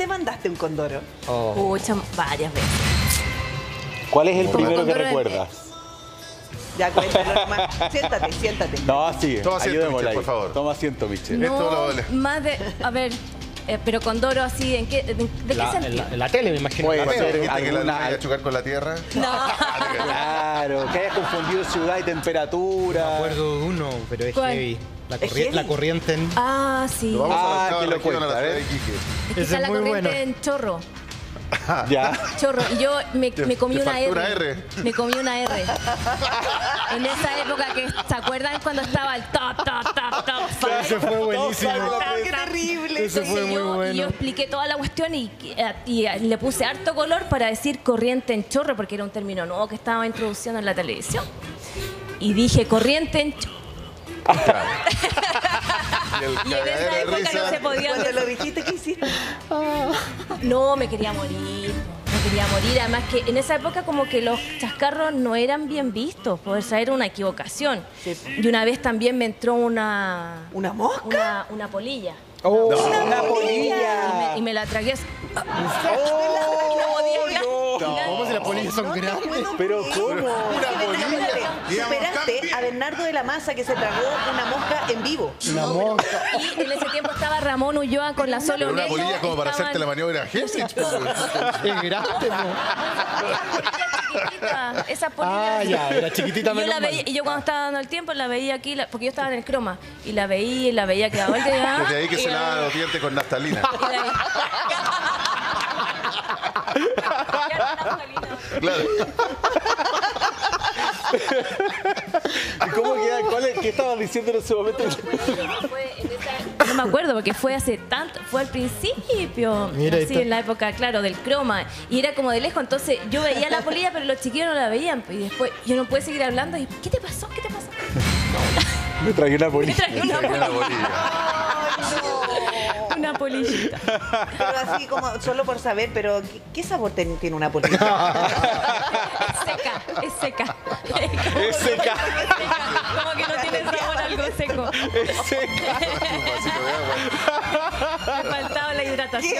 demandaste un condoro? Pucha, varias veces. ¿Cuál es el Como primero que condoro recuerdas? Ya, cuéntalo nomás. Siéntate, siéntate. No, sigue. Toma asiento, Ayudémosla Michelle, ahí. por favor. Toma asiento, Michelle. Esto lo- Más de... A ver, pero condoro así, ¿de qué sentido? En la tele, me imagino. Puede ¿Cuándo ser dijiste que la luna alguna... iba a chocar con la Tierra? No. Claro, que hayas confundido ciudad y temperatura. Me acuerdo de uno, pero es ¿Cuál? heavy. ¿Es heavy? La corriente en... Ah, sí. Lo vamos a que la lo región, a cuenta, la ciudad ¿eh? de Iquique. Es que Ese está es la muy corriente bueno. en Chorro. Ya. Chorro. Y yo me comí te una faltó una R. R. Me comí una R. En esa época que, ¿se acuerdan cuando estaba el top? Ese fue buenísimo. ¡Qué terrible! Ese fue muy bueno. Yo expliqué toda la cuestión y le puse harto color para decir corriente en chorro, porque era un término nuevo que estaba introduciendo en la televisión. Y dije corriente en chorro. Y en esa época no se podía Cuando decir. lo dijiste, ¿qué hiciste? No, me quería morir. Me quería morir. Además que en esa época como que los chascarros no eran bien vistos. Pues esa era una equivocación. Sí. Y una vez también me entró una ¿Una mosca? polilla. Una polilla. Y me la tragué. así. ¿Cómo si las polillas son grandes? Pero ¿cómo? Una polilla. Superaste a Bernardo de la Maza que se tragó una mosca en vivo. Una mosca. Y en ese tiempo estaba Ramón Ulloa con la Sole Pero una Olmedo. polilla como para Estaban- hacerte la maniobra Henry. Es grande, ¿no? Chiquitita, esa polilla. Ah, ya, era chiquitita Y yo, menos la veía, mal. y yo cuando estaba dando el tiempo la veía aquí, porque yo estaba en el croma, y la veía que daba vuelta y daba, Desde ahí que y se la- lava los dientes con naftalina. y la- Claro. ¿Y cómo queda? ¿Qué estabas diciendo en ese momento? No me acuerdo porque fue hace tanto, fue al principio, Mira, ahí así está. en la época, claro, del croma, y era como de lejos, entonces yo veía la polilla, pero los chiquillos no la veían, y después yo no pude seguir hablando, y ¿qué te pasó? ¿Qué te pasó? Me tragué una Me polilla. tragué una Una polilla. Una polillita. Pero así como, solo por saber, pero ¿qué sabor tiene una polilla? Es seca. Es seca. Como que no tiene sabor algo seco. Es seca. Un vasito de agua. Me faltaba la hidratación.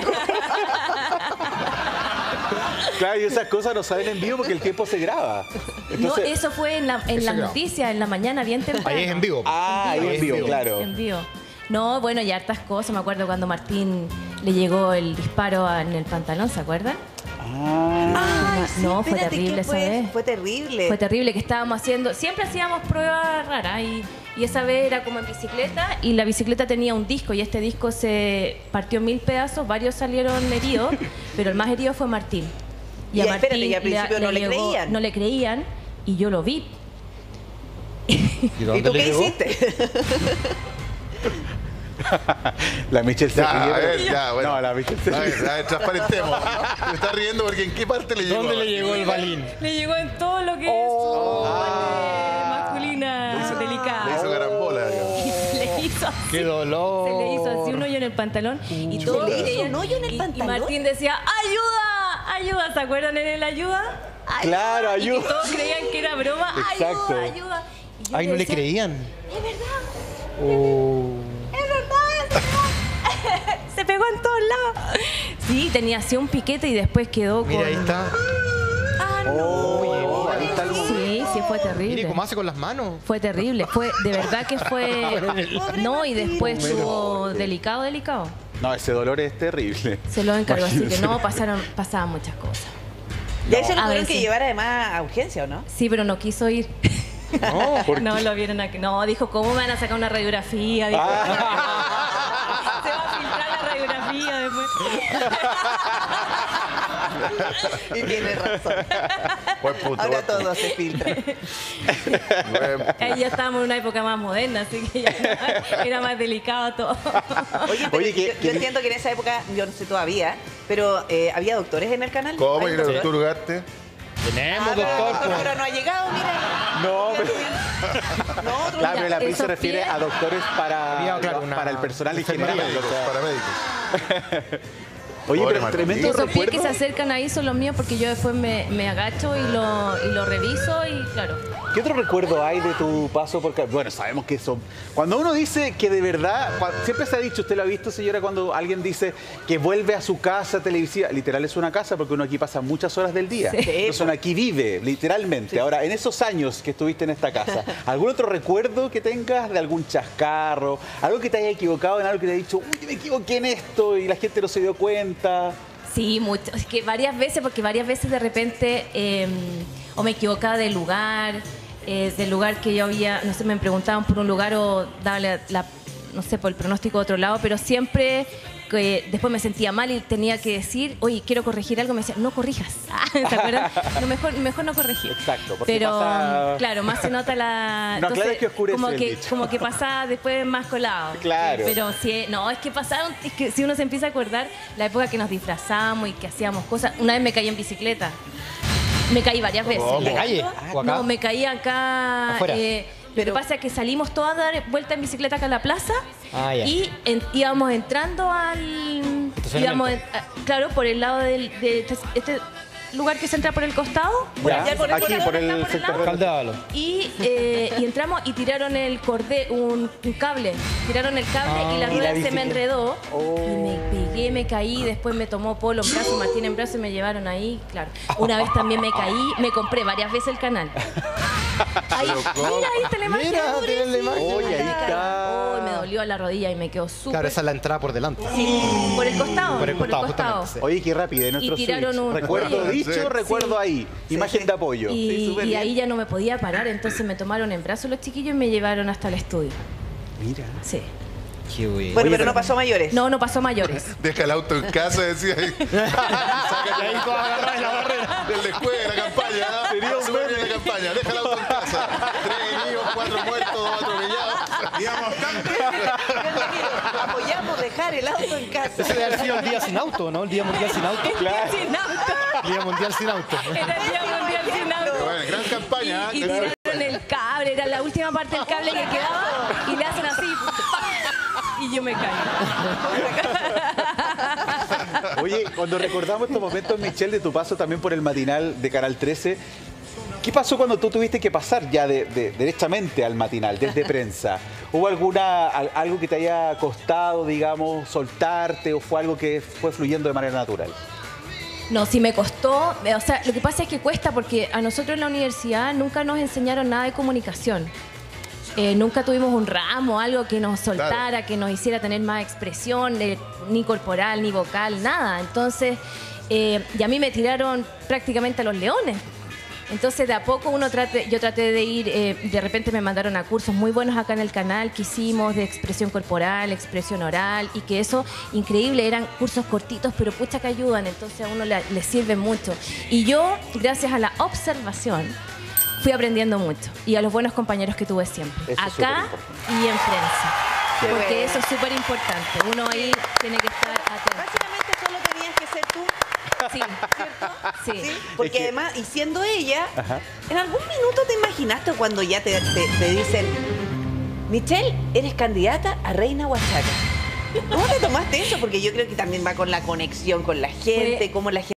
Claro, y esas cosas no salen en vivo porque el tiempo se graba. No, Entonces, eso fue en las noticias, en la mañana, bien temprano. Ahí es en vivo. ahí en vivo, claro. En vivo. No, bueno, y hartas cosas. Me acuerdo cuando Martín le llegó el disparo en el pantalón, ¿se acuerdan? Ay, sí, No, fue espérate, terrible ¿qué esa fue? vez. Fue terrible. Fue terrible que estábamos haciendo, siempre hacíamos pruebas raras y esa vez era como en bicicleta y la bicicleta tenía un disco y este disco se partió en 1000 pedazos, varios salieron heridos, pero el más herido fue Martín. Y espérate, y al principio no le creían. No le creían y yo lo vi. ¿Y tú qué hiciste? La Michelle se Ya, ríe. a ver, ya, bueno. No, la Michelle se A ríe. ver, transparentemos. Me está riendo porque ¿en qué parte le llegó? ¿Dónde le llegó el balín? Le llegó en todo lo que es su parte masculina delicada. Le hizo carambola. Le hizo así. ¡Qué dolor! Se le hizo así un hoyo en el pantalón y todos ¿Se le hizo creían- un hoyo en el y pantalón? Martín decía, ¡ayuda! ¡Ayuda! ¿Se acuerdan en el ayuda? Claro, Y que ayuda. todos creían que era broma. Exacto. ¡Ayuda! ¡Ayuda! Y yo Ay, no le decía, creían. Es verdad, Oh. es verdad. Se pegó en todos lados. Sí, tenía así un piquete y después quedó Mira, con... ahí está. Ah, no. Oh, ahí está el momento. Sí, sí, fue Mire terrible. cómo hace con las manos. Fue terrible, fue de verdad que fue... No, y después estuvo delicado. No, ese dolor es terrible. Se lo encargó, así que no, pasaban muchas cosas. Y ahí se lo A tuvieron que veces. llevar además a urgencia, ¿o no? Sí, pero no quiso ir. No, No, lo vieron aquí. No, dijo, ¿cómo me van a sacar una radiografía? Dijo, se va a filtrar la radiografía después. Y tiene razón. Buen punto. Ahora buen punto. todo se filtra. Buen- Ya estábamos en una época más moderna, así que ya era más delicado todo. Oye, pero Oye, yo entiendo que en esa época, yo no sé todavía, pero ¿había doctores en el canal? ¿Cómo? ¿Hay ¿Y el doctores? doctor Ugarte? tenemos, Ah, doctor. pero, pero no ha llegado, mira. No, pero, No, otro claro, día. pero la PRI se esos refiere pies- a doctores Había, claro, para el personal en general. enfermería, o sea, Paramédicos. Oye, Pobre pero Martín. tremendo Esos pies que recuerdo. se acercan ahí son los míos porque yo después me agacho y lo reviso y claro. ¿Qué otro recuerdo hay de tu paso por Bueno, sabemos que son... Cuando uno dice que de verdad... Siempre se ha dicho, usted lo ha visto, señora, cuando alguien dice que vuelve a su casa televisiva. Literal es una casa porque uno aquí pasa muchas horas del día. Sí. Entonces uno aquí vive, literalmente. Ahora, en esos años que estuviste en esta casa, ¿algún otro recuerdo que tengas de algún chascarro? Algo que te haya equivocado en algo que te haya dicho, uy, me equivoqué en esto y la gente no se dio cuenta? Sí, mucho. Es que varias veces, porque varias veces de repente o me equivocaba del lugar que yo había, no sé, me preguntaban por un lugar o daba no sé, por el pronóstico de otro lado, pero siempre que después me sentía mal y tenía que decir, oye, quiero corregir algo, me decían, no corrijas. ¿Se acuerdan? No, mejor no corregir. Exacto, porque pero pasa- claro, más se nota la... No aclares que oscurece como el que, dicho. como que pasa después más colado. Claro. Pero sí, no, es que pasaron, es que si uno se empieza a acordar la época que nos disfrazamos y que hacíamos cosas. Una vez me caí en bicicleta. Me caí varias veces. ¿En la calle? ¿O acá? No, me caí acá. ¿Afuera? Lo que pasa es que salimos todas a dar vuelta en bicicleta acá a la plaza Ah, ya. y íbamos entrando al... Estacionamiento. Claro, por el lado de este lugar que se entra por el costado. Ya, allá por aquí, por el lado, sector lado. Caldávalo. Y entramos y tiraron un cable. Tiraron el cable y la Y la rueda se me bicicleta. enredó. Oh. Y me pegué, me caí. Después me tomó Polo en brazo, Martín en brazo y me llevaron ahí. Claro. Una vez también me caí. Me compré varias veces el canal. Ahí, mira, ahí está la imagen. Mira, tiene la imagen. Oye, ahí Me caí. está. Oh, me dolió la rodilla y me quedó súper. Claro, esa es la entrada por delante. Sí, por el costado. Por el costado, justamente, sí. Oye, qué rápido, de nuestro Y tiraron switch. un- Recuerdo Oye. dicho, Sí. recuerdo ahí. Imagen de apoyo. Sí, Y, súper y bien. ahí ya no me podía parar, entonces me tomaron en brazos los chiquillos y me llevaron hasta el estudio. Mira. Sí. Qué güey. Bueno, pero no pasó a mayores. No pasó mayores. Deja el auto en casa, decía ahí. Sácate ahí todo agarrado en la barrera. del descueve de la campaña. ¿no? Sería un Súper meme. bien la campaña. Deja el auto en casa. 3 heridos, 4 muertos, 2 atropellados. Digamos, Apoyamos dejar el auto en casa. Ese debe haber sido el día sin auto, ¿no? El día mundial sin auto. Claro. Sin auto. El día mundial sin auto. Era el día mundial sin auto. bueno, gran campaña. Y tiraron el cable, era la última parte del cable que quedaba y le hacen así. ¡pam! Y yo me caí. Oye, cuando recordamos estos momentos, Michelle, de tu paso también por el matinal de Canal 13, ¿qué pasó cuando tú tuviste que pasar ya derechamente al matinal, desde prensa? ¿Hubo algo que te haya costado, digamos, soltarte o fue algo que fue fluyendo de manera natural? No, sí me costó. O sea, lo que pasa es que cuesta porque a nosotros en la universidad nunca nos enseñaron nada de comunicación. Nunca tuvimos un ramo, algo que nos soltara, Claro. que nos hiciera tener más expresión, ni corporal, ni vocal, nada. Entonces, y a mí me tiraron prácticamente a los leones. Entonces, de a poco yo traté de ir, de repente me mandaron a cursos muy buenos acá en el canal que hicimos de expresión corporal, expresión oral, y que eso, increíble, eran cursos cortitos, pero pucha que ayudan, entonces a uno le sirve mucho. Y yo, gracias a la observación, fui aprendiendo mucho, y a los buenos compañeros que tuve siempre, Eso es acá superimportante. y en prensa. Qué Porque bueno. eso es súper importante, uno ahí tiene que estar atento. Básicamente solo tenías que ser tú, Sí, ¿sí? sí. Porque Es que- además, y siendo ella, Ajá. ¿en algún minuto te imaginaste cuando ya te dicen, Michelle, eres candidata a Reina Huachaca? ¿Cómo te tomaste eso? Porque yo creo que también va con la conexión con la gente, cómo la gente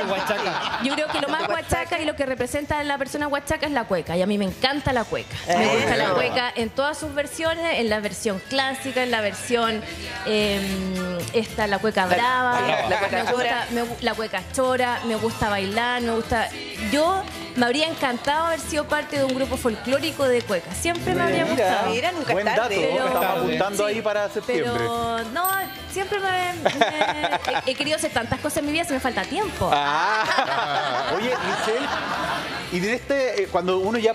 Huachaca. Yo creo que lo más huachaca y lo que representa a la persona huachaca es la cueca. Y a mí me encanta la cueca. Me gusta la cueca en todas sus versiones, en la versión clásica, en la versión la cueca brava, la cueca chora. la cueca chora, me gusta bailar, me gusta. Yo me habría encantado haber sido parte de un grupo folclórico de cueca. Siempre me habría gustado. Mira, nunca Buen es dato, tarde. ¿no? Estamos apuntando Sí, ahí para septiembre. Pero no, siempre he querido hacer tantas cosas en mi vida, se me falta tiempo. Ah. Oye, Michelle, y de cuando uno ya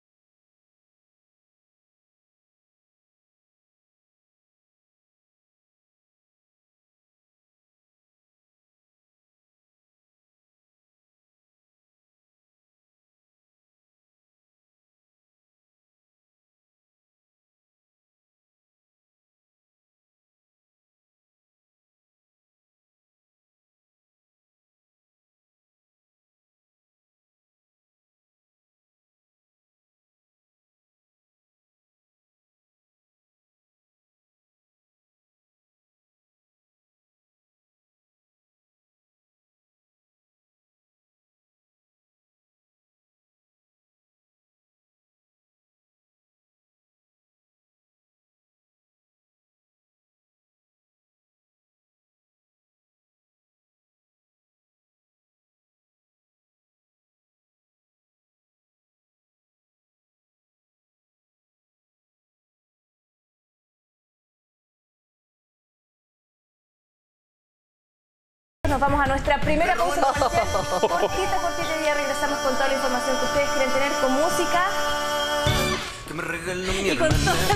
Nos vamos a nuestra primera pausa comercial. Cortita, y ya regresamos con toda la información que ustedes quieren tener con música. Que me regaló mi Y con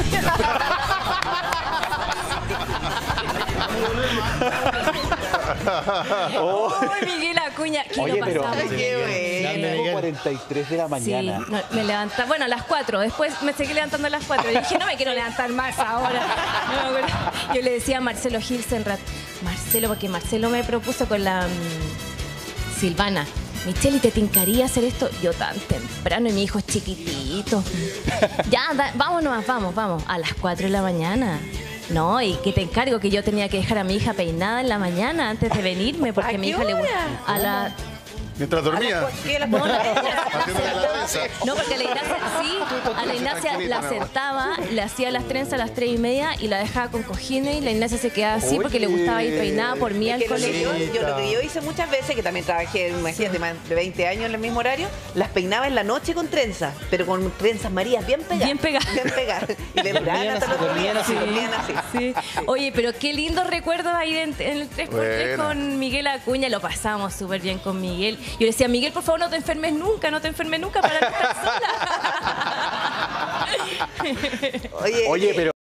¡Uy, Miguel Acuña! ¿Qué Oye, lo pero pasamos? Qué bueno. 43 de la Sí, mañana. no, me levanta, bueno, a las 4, después me seguí levantando a las 4 y dije, no me quiero levantar más ahora. No, bueno, yo le decía a Marcelo Gilsenrath, Marcelo, porque Marcelo me propuso con la Silvana, Michelle, ¿y te tincaría hacer esto? Yo tan temprano y mi hijo es chiquitito. Ya, vámonos, vamos, a las 4 de la mañana. No, y que te encargo que yo tenía que dejar a mi hija peinada en la mañana antes de venirme, porque ¿A mi qué hija le gusta. hora? A la Mientras dormía. No, Haciéndole la trenza. no, porque a la Ignacia, sí, a la Ignacia la sentaba, le hacía las trenzas a las 3:30 y la dejaba con cojines y la Ignacia se quedaba así porque le gustaba ir peinada por mí al Es que colegio. lo que yo hice muchas veces, que también trabajé, imagínate, más de 20 años en el mismo horario, las peinaba en la noche con trenzas, pero con trenzas marías bien pegadas. Bien pegadas. Bien pegadas. Y le duraban hasta los otro día. dormían así. Dormían así. Sí. Oye, pero qué lindos recuerdos ahí en el 3x3 Buena. con Miguel Acuña. Lo pasamos súper bien con Miguel. Yo le decía, Miguel, por favor, no te enfermes nunca para no estar sola. Oye, Oye, pero